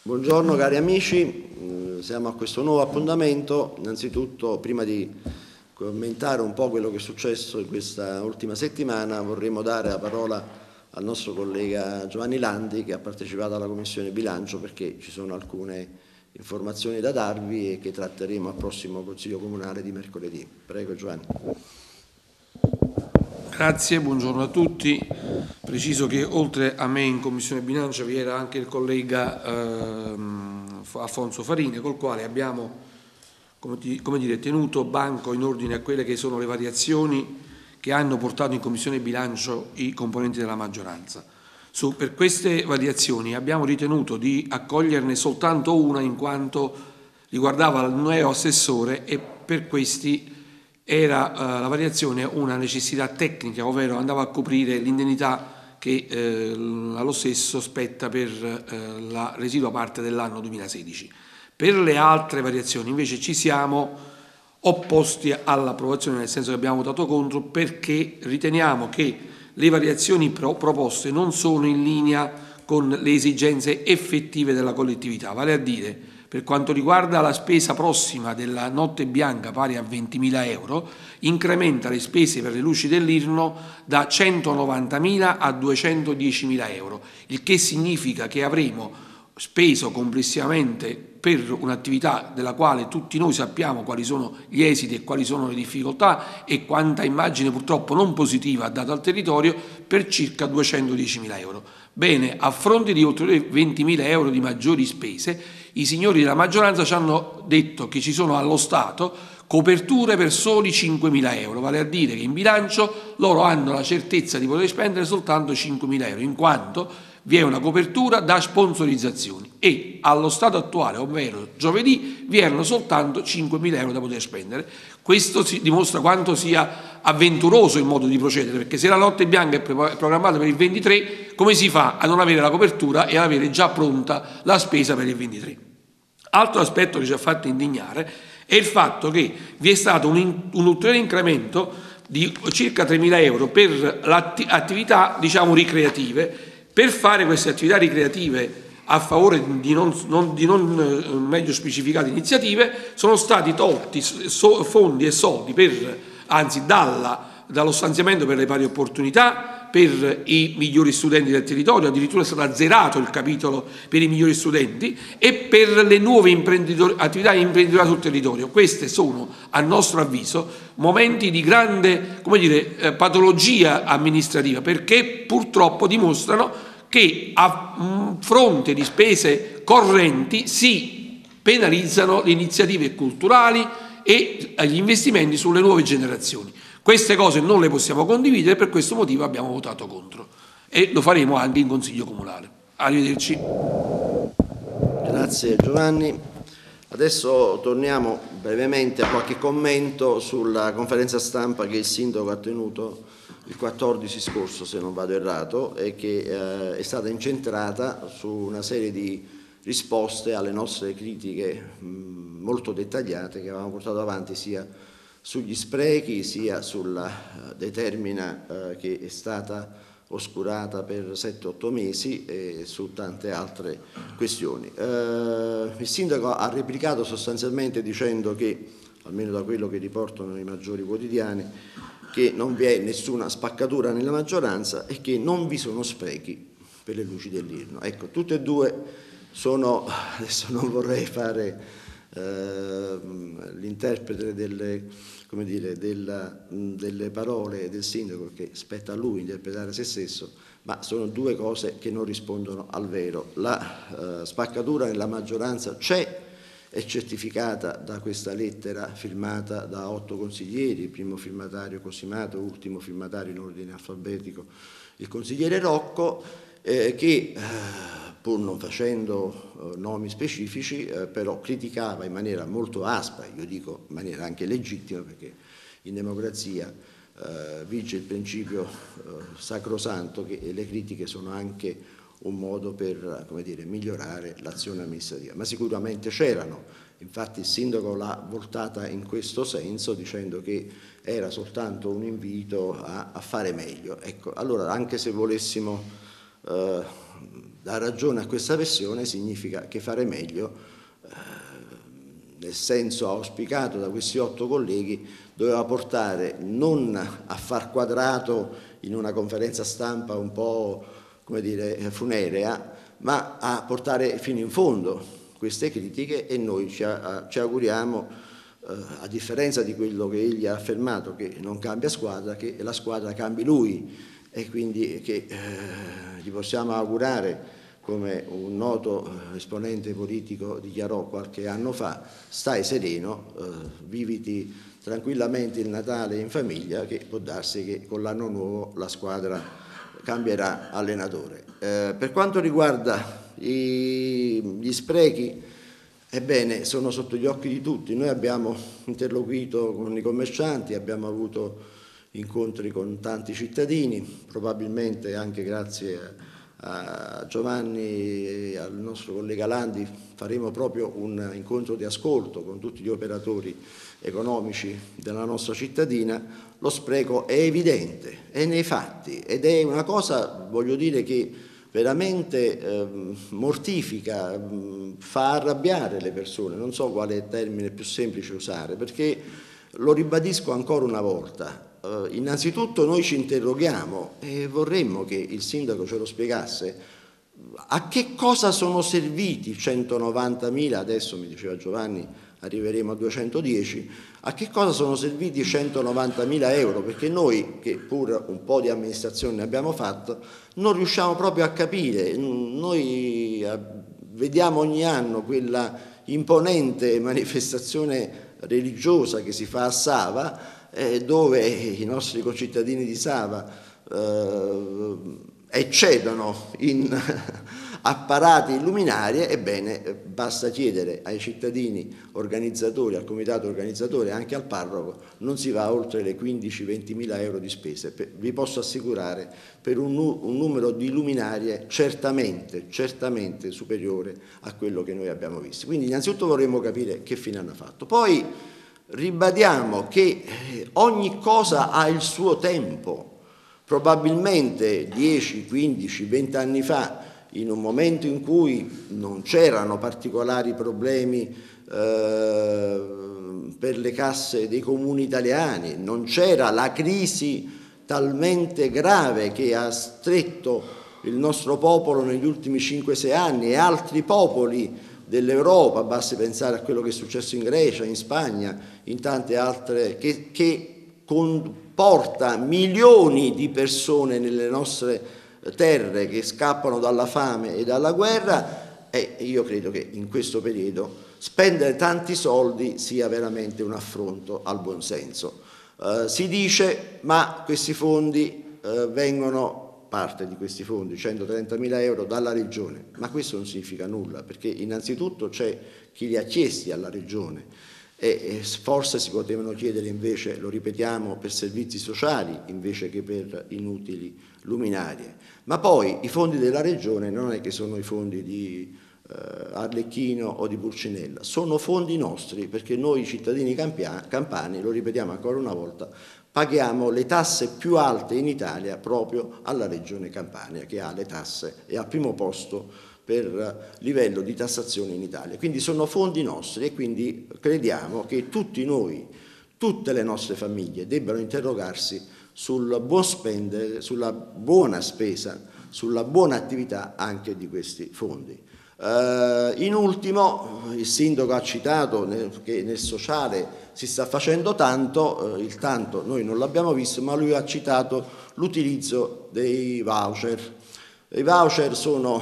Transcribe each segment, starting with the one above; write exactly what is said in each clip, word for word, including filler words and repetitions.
Buongiorno cari amici, siamo a questo nuovo appuntamento. Innanzitutto, prima di commentare un po' quello che è successo in questa ultima settimana, vorremmo dare la parola al nostro collega Giovanni Landi, che ha partecipato alla Commissione Bilancio, perché ci sono alcune informazioni da darvi e che tratteremo al prossimo Consiglio Comunale di mercoledì. Prego Giovanni. Grazie, buongiorno a tutti. Preciso che oltre a me in Commissione Bilancio vi era anche il collega ehm, Alfonso Farini, col quale abbiamo come, ti, come dire, tenuto banco in ordine a quelle che sono le variazioni che hanno portato in Commissione Bilancio i componenti della maggioranza. Su, per queste variazioni abbiamo ritenuto di accoglierne soltanto una, in quanto riguardava il neo assessore, e per questi era uh, la variazione una necessità tecnica, ovvero andava a coprire l'indennità che eh, allo stesso spetta per eh, la residua parte dell'anno duemilasedici. Per le altre variazioni invece ci siamo opposti all'approvazione, nel senso che abbiamo votato contro, perché riteniamo che le variazioni pro proposte non sono in linea con le esigenze effettive della collettività, vale a dire, per quanto riguarda la spesa prossima della notte bianca pari a ventimila euro, incrementa le spese per le luci dell'Irno da centonovantamila a duecentodiecimila euro, il che significa che avremo speso complessivamente per un'attività della quale tutti noi sappiamo quali sono gli esiti e quali sono le difficoltà e quanta immagine purtroppo non positiva ha dato al territorio, per circa duecentodiecimila euro. Bene, a fronte di oltre ventimila euro di maggiori spese, i signori della maggioranza ci hanno detto che ci sono allo Stato coperture per soli cinquemila euro, vale a dire che in bilancio loro hanno la certezza di poter spendere soltanto cinquemila euro, in quanto vi è una copertura da sponsorizzazioni e allo stato attuale, ovvero giovedì, vi erano soltanto cinquemila euro da poter spendere. Questo si dimostra quanto sia avventuroso il modo di procedere, perché se la notte bianca è programmata per il ventitré, come si fa a non avere la copertura e ad avere già pronta la spesa per il ventitré? Altro aspetto che ci ha fatto indignare è il fatto che vi è stato un, in, un ulteriore incremento di circa tremila euro per le attività, diciamo, ricreative. Per fare queste attività ricreative a favore di non, non, di non eh, meglio specificate iniziative sono stati tolti so, fondi e soldi per, anzi dalla, dallo stanziamento per le pari opportunità, per i migliori studenti del territorio, addirittura è stato azzerato il capitolo per i migliori studenti, e per le nuove imprenditor- attività imprenditoriali sul territorio. Queste sono, a nostro avviso, momenti di grande, come dire, eh, patologia amministrativa, perché purtroppo dimostrano che a fronte di spese correnti si penalizzano le iniziative culturali e gli investimenti sulle nuove generazioni. Queste cose non le possiamo condividere, per questo motivo abbiamo votato contro e lo faremo anche in Consiglio Comunale. Arrivederci. Grazie Giovanni. Adesso torniamo brevemente a qualche commento sulla conferenza stampa che il Sindaco ha tenuto il quattordici scorso, se non vado errato, e che eh, è stata incentrata su una serie di risposte alle nostre critiche mh, molto dettagliate che avevamo portato avanti sia sugli sprechi sia sulla uh, determina uh, che è stata oscurata per sette otto mesi e su tante altre questioni. Uh, il Sindaco ha replicato sostanzialmente dicendo che, almeno da quello che riportano i maggiori quotidiani, che non vi è nessuna spaccatura nella maggioranza e che non vi sono sprechi per le luci dell'Irno. Ecco, tutte e due sono, adesso non vorrei fare eh, l'interprete delle, come dire, della, delle parole del Sindaco, che spetta a lui interpretare se stesso, ma sono due cose che non rispondono al vero. La eh, spaccatura nella maggioranza c'è, è certificata da questa lettera firmata da otto consiglieri, primo firmatario Cosimato, ultimo firmatario in ordine alfabetico il consigliere Rocco, eh, che eh, pur non facendo eh, nomi specifici, eh, però criticava in maniera molto aspra, io dico in maniera anche legittima, perché in democrazia eh, vige il principio eh, sacrosanto che le critiche sono anche un modo per, come dire, migliorare l'azione amministrativa, ma sicuramente c'erano. Infatti il Sindaco l'ha voltata in questo senso, dicendo che era soltanto un invito a, a fare meglio. Ecco, allora, anche se volessimo eh, dà ragione a questa versione significa che fare meglio, eh, nel senso auspicato da questi otto colleghi, doveva portare non a far quadrato in una conferenza stampa un po', come dire, funerea, ma a portare fino in fondo queste critiche, e noi ci, ci auguriamo, eh, a differenza di quello che egli ha affermato, che non cambia squadra, che la squadra cambi lui, e quindi che eh, gli possiamo augurare, come un noto esponente politico dichiarò qualche anno fa: stai sereno, eh, viviti tranquillamente il Natale in famiglia, che può darsi che con l'anno nuovo la squadra cambierà allenatore. Eh, per quanto riguarda i, gli sprechi, ebbene, sono sotto gli occhi di tutti. Noi abbiamo interloquito con i commercianti, abbiamo avuto incontri con tanti cittadini, probabilmente anche grazie a, a Giovanni e al nostro collega Landi faremo proprio un incontro di ascolto con tutti gli operatori economici della nostra cittadina. Lo spreco è evidente, è nei fatti, ed è una cosa, voglio dire, che veramente eh, mortifica, mh, fa arrabbiare le persone. Non so quale termine più semplice usare, perché, lo ribadisco ancora una volta, eh, innanzitutto noi ci interroghiamo e vorremmo che il sindaco ce lo spiegasse: a che cosa sono serviti centonovantamila, adesso mi diceva Giovanni arriveremo a duecentodieci, a che cosa sono serviti centonovantamila euro? Perché noi, che pur un po' di amministrazione ne abbiamo fatto, non riusciamo proprio a capire. Noi vediamo ogni anno quella imponente manifestazione religiosa che si fa a Sava, eh, dove i nostri concittadini di Sava eh, eccedono in apparati luminarie. Ebbene, basta chiedere ai cittadini organizzatori, al comitato organizzatore e anche al parroco, non si va oltre le quindici ventimila euro di spese. Vi posso assicurare, per un, un numero di luminarie certamente, certamente superiore a quello che noi abbiamo visto. Quindi innanzitutto vorremmo capire che fine hanno fatto. Poi ribadiamo che ogni cosa ha il suo tempo. Probabilmente dieci, quindici, venti anni fa, in un momento in cui non c'erano particolari problemi eh, per le casse dei comuni italiani, non c'era la crisi talmente grave che ha stretto il nostro popolo negli ultimi cinque sei anni e altri popoli dell'Europa, basti pensare a quello che è successo in Grecia, in Spagna, in tante altre, che, che comporta milioni di persone nelle nostre terre che scappano dalla fame e dalla guerra. E io credo che in questo periodo spendere tanti soldi sia veramente un affronto al buonsenso. Eh, si dice, ma questi fondi eh, vengono, parte di questi fondi, centotrentamila euro, dalla Regione, ma questo non significa nulla, perché innanzitutto c'è chi li ha chiesti alla Regione, e forse si potevano chiedere invece, lo ripetiamo, per servizi sociali invece che per inutili luminarie. Ma poi i fondi della Regione non è che sono i fondi di eh, Arlecchino o di Pulcinella, sono fondi nostri, perché noi cittadini campani, lo ripetiamo ancora una volta, paghiamo le tasse più alte in Italia proprio alla Regione Campania, che ha le tasse e al primo posto per livello di tassazione in Italia. Quindi sono fondi nostri, e quindi crediamo che tutti noi, tutte le nostre famiglie debbano interrogarsi sul buon spendere, sulla buona spesa, sulla buona attività anche di questi fondi. Uh, in ultimo, il sindaco ha citato nel, che nel sociale si sta facendo tanto, uh, il tanto noi non l'abbiamo visto, ma lui ha citato l'utilizzo dei voucher. I voucher sono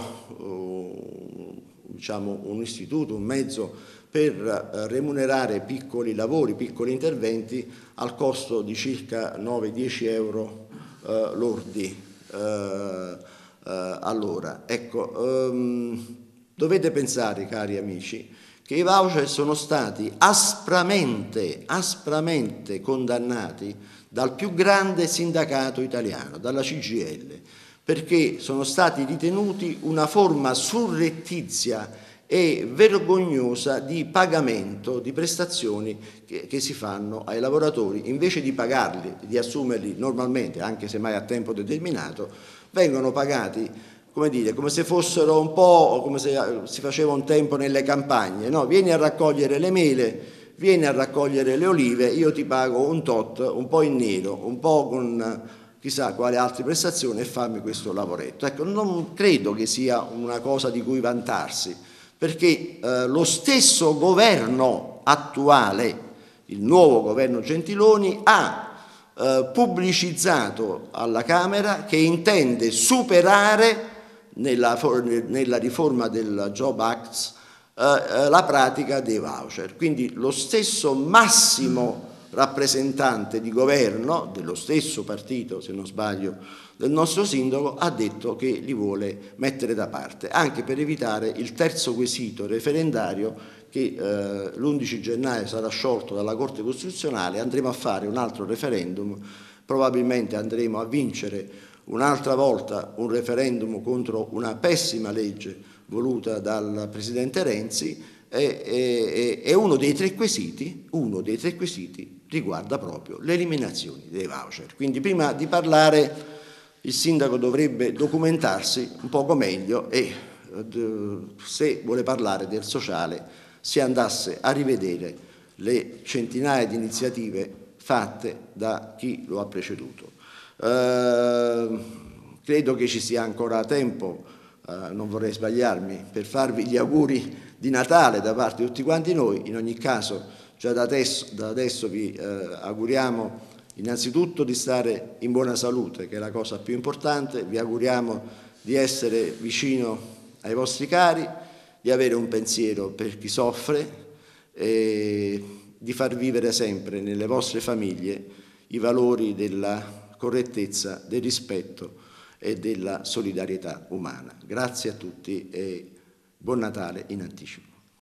uh, diciamo un istituto, un mezzo per uh, remunerare piccoli lavori, piccoli interventi al costo di circa nove dieci euro uh, lordi uh, uh, all'ora. Ecco, um, dovete pensare, cari amici, che i voucher sono stati aspramente, aspramente condannati dal più grande sindacato italiano, dalla C G I L, perché sono stati ritenuti una forma surrettizia e vergognosa di pagamento di prestazioni che, che si fanno ai lavoratori. Invece di pagarli, di assumerli normalmente, anche se mai a tempo determinato, vengono pagati come dire, come se fossero un po' come se si faceva un tempo nelle campagne, no? Vieni a raccogliere le mele, vieni a raccogliere le olive, io ti pago un tot, un po' in nero, un po' con chissà quale altre prestazioni e fammi questo lavoretto. Ecco, non credo che sia una cosa di cui vantarsi, perché eh, lo stesso governo attuale, il nuovo governo Gentiloni, ha eh, pubblicizzato alla Camera che intende superare nella, nella riforma del Job Act eh, la pratica dei voucher. Quindi lo stesso massimo rappresentante di governo, dello stesso partito, se non sbaglio, del nostro sindaco, ha detto che li vuole mettere da parte, anche per evitare il terzo quesito referendario che eh, l'undici gennaio sarà sciolto dalla Corte Costituzionale. Andremo a fare un altro referendum, probabilmente andremo a vincere un'altra volta un referendum contro una pessima legge voluta dal Presidente Renzi, e, e, e uno dei tre quesiti, uno dei tre quesiti riguarda proprio l'eliminazione dei voucher. Quindi prima di parlare il sindaco dovrebbe documentarsi un poco meglio e se vuole parlare del sociale si andasse a rivedere le centinaia di iniziative fatte da chi lo ha preceduto. Eh, credo che ci sia ancora tempo, eh, non vorrei sbagliarmi, per farvi gli auguri di Natale da parte di tutti quanti noi. In ogni caso già da adesso, da adesso vi eh, auguriamo innanzitutto di stare in buona salute, che è la cosa più importante, vi auguriamo di essere vicino ai vostri cari, di avere un pensiero per chi soffre e di far vivere sempre nelle vostre famiglie i valori della correttezza, del rispetto e della solidarietà umana. Grazie a tutti e buon Natale in anticipo.